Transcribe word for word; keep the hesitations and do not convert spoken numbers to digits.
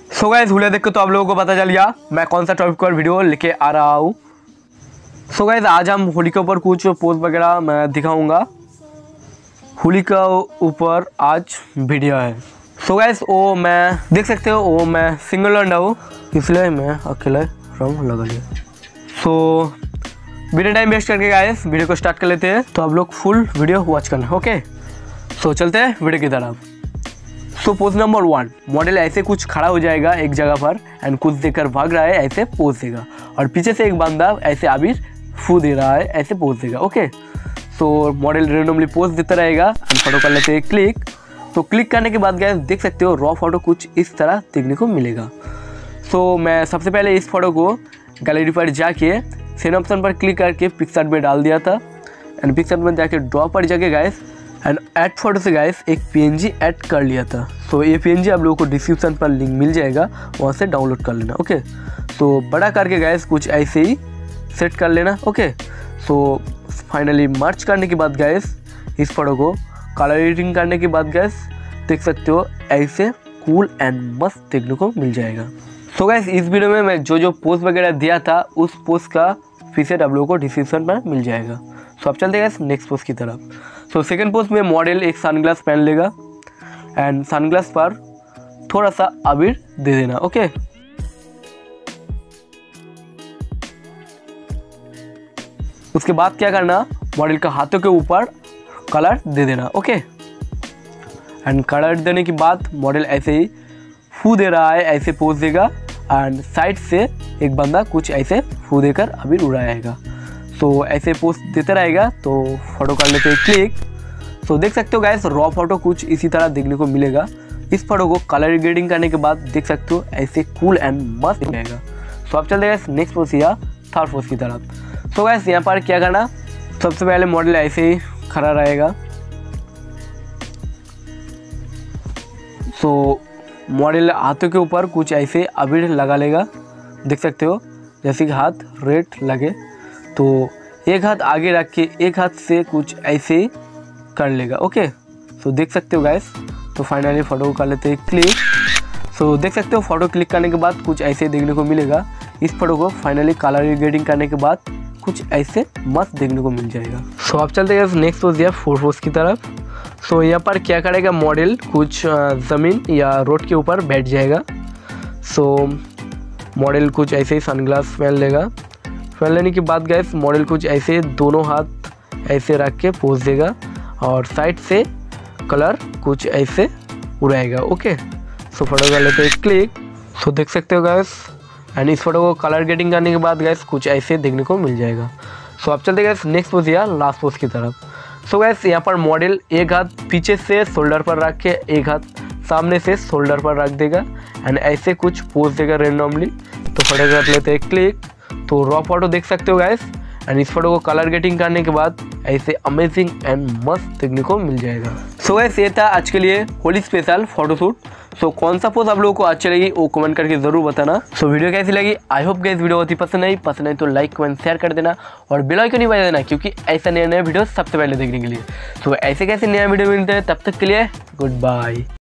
So guys हुलिया देख के तो आप लोगों को पता चल गया मैं कौन सा टॉपिक पर वीडियो लेके आ रहा हूँ। सो गाइस आज हम होली के ऊपर कुछ पोस्ट वगैरह मैं दिखाऊंगा। होली का ऊपर आज वीडियो है। सो गाइस वो मैं देख सकते हो वो मैं सिंगल अंडा हूँ, इसलिए मैं अकेले रंग लगा लिया। सो बिना टाइम वेस्ट करके गाइस वीडियो को स्टार्ट कर लेते हैं। तो आप लोग फुल वीडियो वॉच करना, ओके। सो चलते हैं वीडियो की तरफ। So pose number one, model ऐसे कुछ खड़ा हो जाएगा एक जगह पर एंड कुछ देकर भाग रहा है, ऐसे पोज देगा। और पीछे से एक बंदा ऐसे आबिर फू दे रहा है, ऐसे पोज देगा, okay. So model randomly pose देता रहेगा एंड फोटो कर लेते हैं क्लिक। तो क्लिक करने के बाद गाइस देख सकते हो रॉ फोटो कुछ इस तरह देखने को मिलेगा। सो मैं सबसे पहले इस फोटो को गैलरी पर जाके सेन ऑप्शन पर क्लिक करके पिक्सआर्ट में डाल दिया था एंड पिक्सआर्ट में जाके ड्रॉ पर जाके गाइस एंड ऐड फोटो से गाइस एक पीएनजी ऐड कर लिया था। सो ये पीएनजी आप लोगों को डिस्क्रिप्शन पर लिंक मिल जाएगा, वहाँ से डाउनलोड कर लेना, ओके। सो बड़ा करके गाइस कुछ ऐसे ही सेट कर लेना, ओके। सो फाइनली मर्ज करने के बाद गाइस इस फोटो को कलर एडिटिंग करने के बाद गाइस देख सकते हो ऐसे कूल एंड मस्त देखने को मिल जाएगा। सो गाइस इस वीडियो में मैं जो जो पोस्ट वगैरह दिया था उस पोस्ट का फीचर आप लोगों को डिस्क्रिप्शन पर मिल जाएगा। सो अब चलते हैं गाइस नेक्स्ट पोस्ट की तरफ। सो सेकंड पोस्ट में मॉडल एक सनग्लास पहन लेगा एंड सनग्लास पर थोड़ा सा अबीर दे देना, ओके। उसके बाद क्या करना, मॉडल का हाथों के ऊपर कलर दे देना, ओके। एंड कलर देने के बाद मॉडल ऐसे ही फू दे रहा है, ऐसे पोज देगा एंड साइड से एक बंदा कुछ ऐसे फू देकर अबीर उड़ाएगा। तो ऐसे पोस्ट देता रहेगा। तो फोटो कर लेते हैं क्लिक। तो देख सकते हो गाइस रॉ फोटो कुछ इसी तरह देखने को मिलेगा। इस फोटो को कलर ग्रेडिंग करने के बाद देख सकते हो ऐसे कूल एंड मस्त रहेगा। सो अब चलते हैं नेक्स्ट पोस्ट या थर्ड पोस्ट की तरफ। सो गाइस यहाँ पर क्या करना, सबसे पहले मॉडल ऐसे ही खड़ा रहेगा। सो मॉडल हाथों के ऊपर कुछ ऐसे अबीर लगा लेगा, देख सकते हो जैसे कि हाथ रेड लगे। तो एक हाथ आगे रख के एक हाथ से कुछ ऐसे ही कर लेगा, ओके। सो देख सकते हो गाइस। तो फाइनली फ़ोटो को कर लेते हैं क्लिक। सो देख सकते हो फ़ोटो क्लिक करने के बाद कुछ ऐसे देखने को मिलेगा। इस फोटो को फाइनली कलर ग्रेडिंग करने के बाद कुछ ऐसे मस्त देखने को मिल जाएगा। सो अब चलते हैं नेक्स्ट पोस्ट या फोर्थ पोस्ट की तरफ। सो यहाँ पर क्या करेगा, मॉडल कुछ ज़मीन या रोड के ऊपर बैठ जाएगा। सो मॉडल कुछ ऐसे ही सनग्लास पहन लेगा। पहन लेने के बाद गाइस मॉडल कुछ ऐसे दोनों हाथ ऐसे रख के पोज देगा और साइड से कलर कुछ ऐसे उड़ाएगा, ओके। सो फोटो कर लेते हैं क्लिक। सो देख सकते हो गाइस एंड इस फोटो को कलर ग्रेडिंग करने के बाद गाइस कुछ ऐसे देखने को मिल जाएगा। सो अब चलते गाइस नेक्स्ट पोज या लास्ट पोज की तरफ। सो गाइस यहाँ पर मॉडल एक हाथ पीछे से शोल्डर पर रख के एक हाथ सामने से शोल्डर पर रख देगा एंड ऐसे कुछ पोज देगा रेंडमली। तो फोटो कर लेते हैं क्लिक। तो रॉ फोटो देख सकते हो गाइस एंड इस फोटो को कलर ग्रेडिंग करने के बाद ऐसे अमेजिंग एंड मस्त देखने को मिल जाएगा। सो गाइस ये था आज के लिए होली स्पेशल फोटोशूट। सो कौन सा पोस्ट आप लोगों को अच्छी लगी वो कमेंट करके जरूर बताना। सो वीडियो कैसी लगी, आई होप गाइस वीडियो बहुत ही पसंद आई। पसंद आई तो लाइक कमेंट शेयर कर देना और बेल आइकन नहीं बजा देना, क्योंकि ऐसा नया नया वीडियो सबसे पहले देखने के लिए। सो ऐसे कैसे नया वीडियो मिलते हैं, तब तक के लिए गुड बाय।